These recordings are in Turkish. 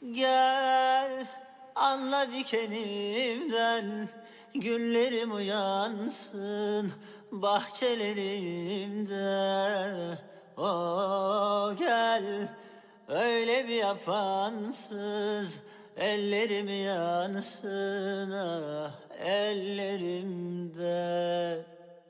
Gel anla dikenimden, güllerim uyansın bahçelerimde. O gel öyle bir yapansız, ellerim yansın ah ellerimde.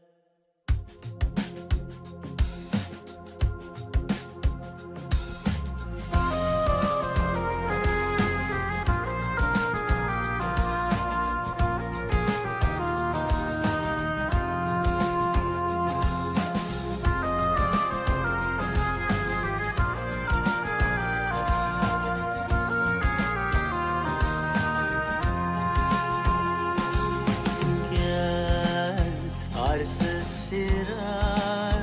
Arsız firar,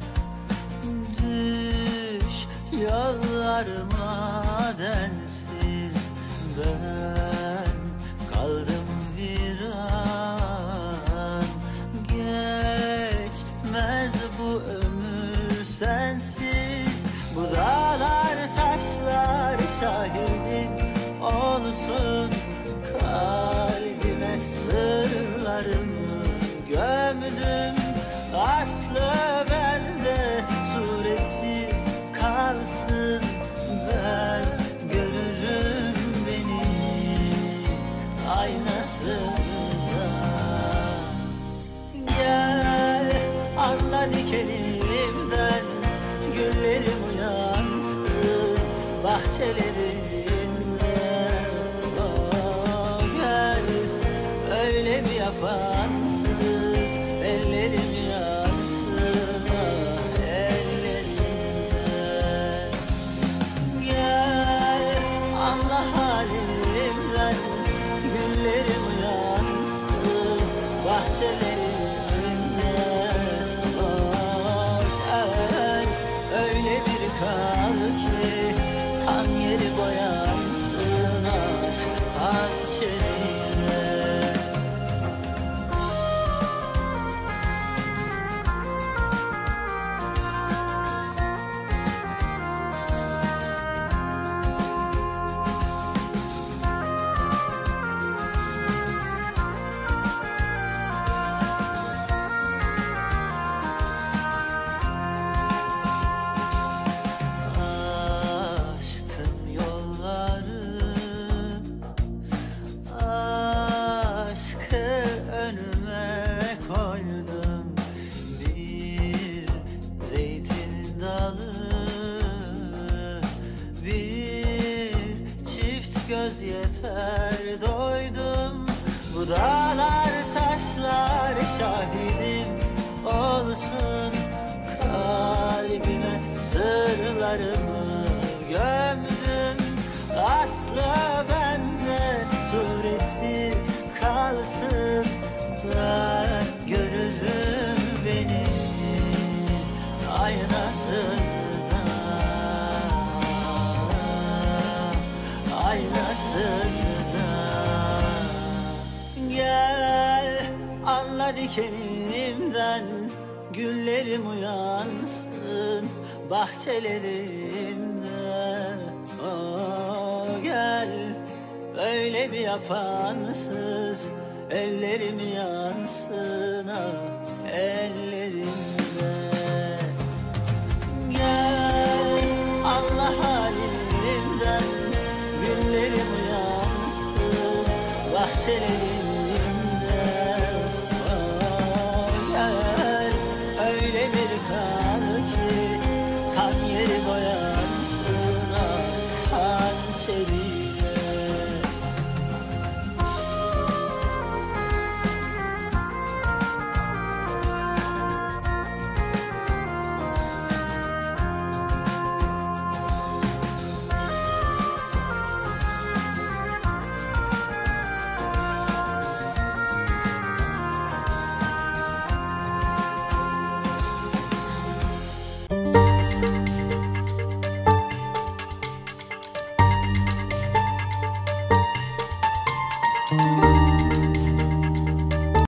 düş yollarıma densiz. Ben kaldım viran, geçmez bu ömür sensiz. Bu dağlar taşlar şahidim olsun, kalbime sırlarımı gömdüm. Aslı bende, sureti kalsın. Ben görürüm beni aynasında. Gel anla dikenimden, güllerim uyansın bahçelerimde. Oh, gel öyle bir yapansız, ellerim yansın ah ellerimde. Gel anla halimden, güllerim uyansın bahçelerimde. Oh, gel öyle bir kal ki tan yeri boyansın aşk hançerine. Önüme koydum bir zeytin dalı, bir çift göz yeter doydum. Bu dağlar taşlar şahidim olsun, kalbime sırlarımı gömdüm. Aslı bende, sureti kalsın. Ben görürüm beni aynasında, aynasında. Gel anla dikenimden, güllerim uyansın bahçelerimde. Oh, gel öyle bir yapansız, ellerim yansın ah ellerimde. Gel anla halimden, güllerim yansın bahçelerimde.